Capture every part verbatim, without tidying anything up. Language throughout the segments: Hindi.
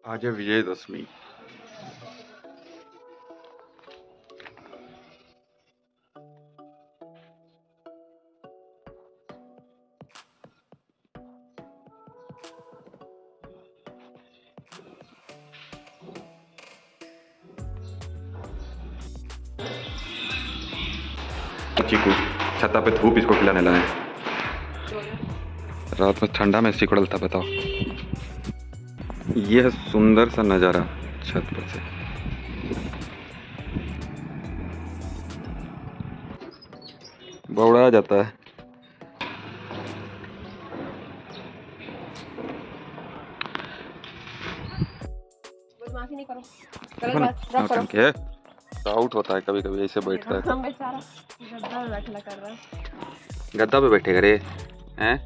आज है विजयदशमी। चीकू छत्ता पे धूप इसको खिलाने लाए। रात में ठंडा में सिकुड़ल था। बताओ, यह सुंदर सा नज़ारा छत पर से। बौड़ा जाता है। बदमाशी नहीं करो, गलत बात ड्रॉप करो। डाउट होता है कभी कभी, ऐसे बैठता है। हम बेचारा गद्दा पे बैठला कर रहा है। गद्दा पे बैठेगा रे हैं?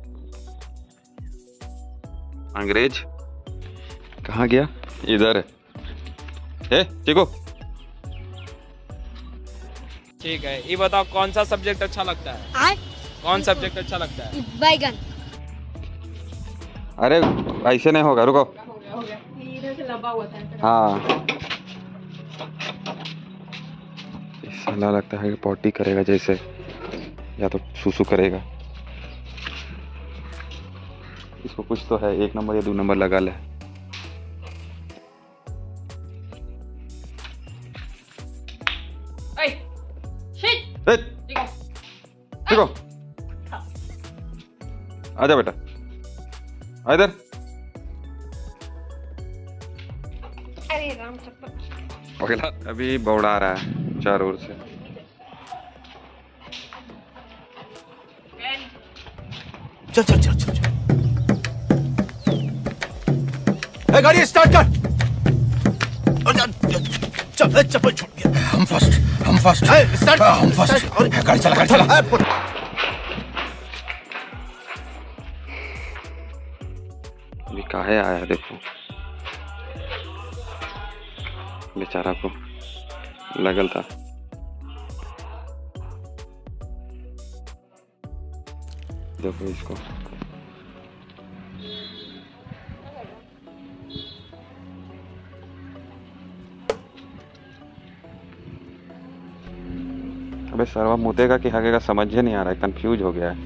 अंग्रेज कहाँ गया? इधर है। चिको ठीक है, ये बताओ कौन सा सब्जेक्ट अच्छा लगता है? आ? कौन सब्जेक्ट अच्छा लगता है? बैगन। अरे ऐसे नहीं होगा, रुको। हो गया हो गया, इधर से लंबा हुआ था। हाँ, ऐसा लगता है कि पॉटी करेगा जैसे, या तो सुसु करेगा। इसको कुछ तो है, एक नंबर या दो नंबर लगा ले। देखो, आजा बेटा, आ इधर। अरे राम चप्पल। पगला अभी बौड़ा रहा है चारों ओर से। चल चल चल चल ए, गाड़ी स्टार्ट कर। चल, चप्पल छूट गया। हम फर्स्ट, हम फर्स्ट। स्टार्ट, हम फर्स्ट। गाड़ी चला, गाड़ी चला। अभी काहे आया देखो, बेचारा को लगल था। देखो इसको, अबे सरवा मुतेगा कि हगेगा समझ ही नहीं आ रहा है, कंफ्यूज हो गया है।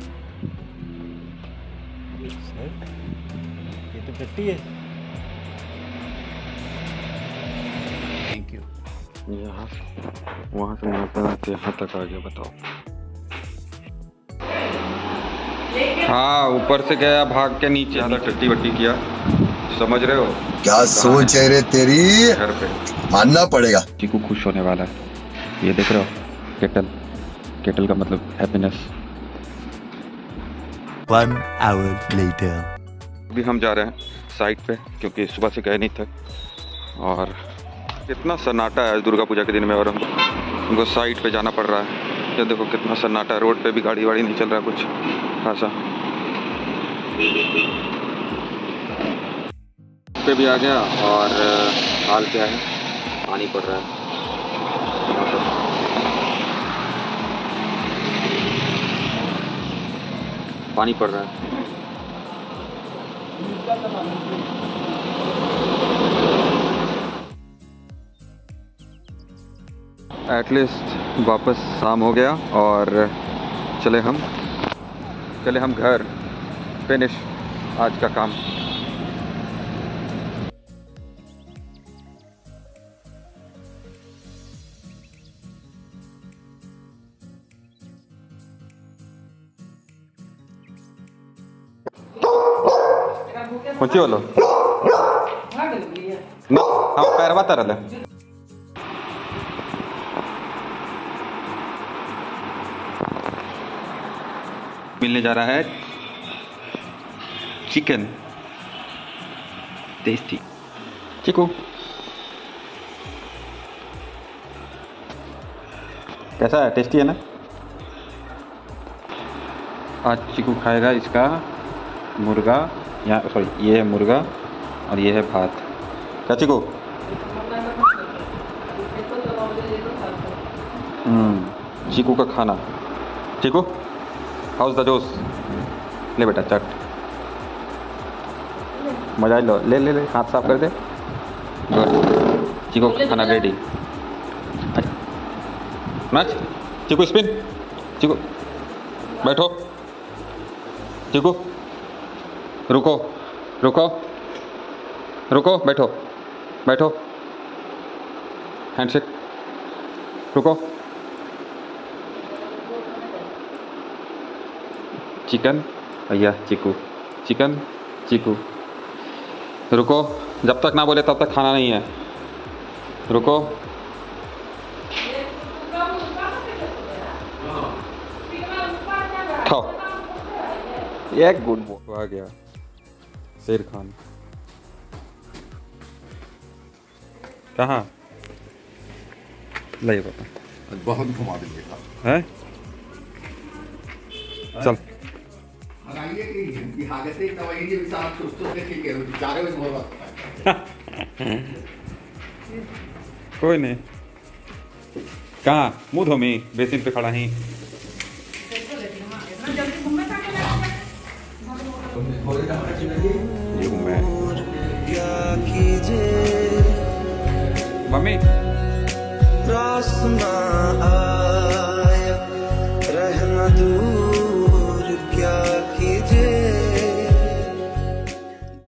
ये तो टट्टी है। Thank you. यहाँ वहाँ से यहाँ तक यहाँ तक आ गया। बताओ, हाँ ऊपर से गया भाग के नीचे, ज्यादा टट्टी वट्टी किया, समझ रहे हो? क्या सोच है रे तेरी? घर पे मानना पड़ेगा। चीकू खुश होने वाला है। ये देख रहे हो, केटल, केटल का मतलब हैप्पीनेस। One hour later. अभी हम जा रहे हैं साइट पे, क्योंकि सुबह से गए नहीं थे और कितना सन्नाटा है दुर्गा पूजा के दिन में, और हम हमको साइट पे जाना पड़ रहा है। ये देखो कितना सन्नाटा है, रोड पे भी गाड़ी वाड़ी नहीं चल रहा कुछ खासा। पे भी आ गया और हाल क्या है, पानी पड़ रहा है। पानी पड़ रहा है। एटलीस्ट वापस शाम हो गया और चले हम चले हम घर। फिनिश आज का काम। पहुंची बोलो ना, हाँ पैरवा तरल है। मिलने जा रहा है चिकन टेस्टी। चिकू कैसा है? टेस्टी है ना? आज चिकू खाएगा इसका मुर्गा, या सॉरी ये है मुर्गा और ये है भात। क्या चिकू? हम्म चिकू का खाना। चिकू हाउस द जोश, ले बेटा चट, मजा लो, ले ले ले हाथ साफ कर दे। गुड। चिको खाना रेडी। नाच चिको, स्पिन चिको, बैठो चिको, रुको रुको रुको, बैठो बैठो, हैंडशेक, रुको। चिकन भैया, चिकू चिकन चिकू, रुको। जब तक ना बोले तब तक खाना नहीं है, रुको। खाओ। एक गुड बॉय आ गया, शेर खान। कहाँ ले बता, बहुत घुमा देंगे हैं? चल कोई नहीं। कहाँ मुँह धोमी, बेसिन पे खड़ा ही। ये हूँ मैं। मम्मी